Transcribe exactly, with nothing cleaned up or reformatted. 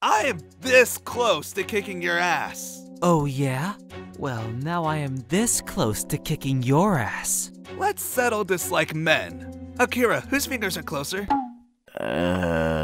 I am this close to kicking your ass. Oh yeah? Well, now I am this close to kicking your ass. Let's settle this like men. Akira, whose fingers are closer? Uh...